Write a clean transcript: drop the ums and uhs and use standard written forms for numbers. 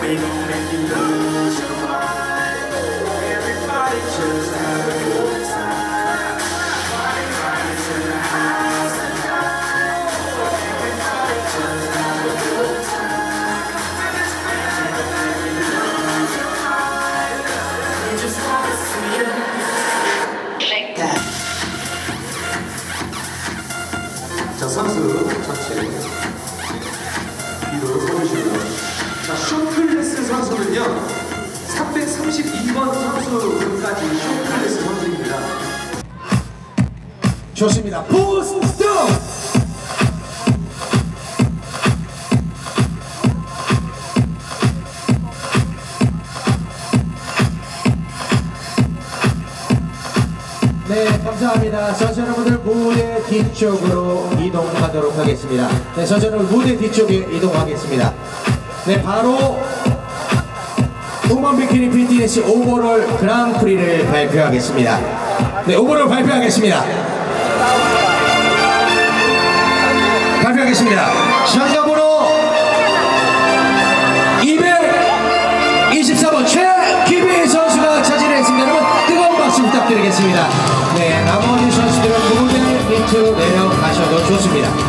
They gon' make you lose your mind. Everybody just have a good time. Party rockers in the house tonight. Everybody just have a good time. They gon' make you lose your mind. We just wanna see you shake that. 자, 선수 전체 뒤로 서주시고요. 자, 쇼클래스 선수는요 332번 선수까지 쇼클래스 선수입니다. 좋습니다. 포스트! 네, 감사합니다. 선수 여러분들 무대 뒤쪽으로 이동하도록 하겠습니다. 네, 선수 여러분 무대 뒤쪽에 이동하겠습니다. 네, 바로 우먼 비키니 피트니스 오버롤 그랑프리를 발표하겠습니다. 네, 오버롤 발표하겠습니다. 발표하겠습니다. 전자번호 224번 최기빈 선수가 차지했습니다. 여러분 뜨거운 박수 부탁드리겠습니다. 네, 나머지 선수들은 무대 밑으로 내려가셔도 좋습니다.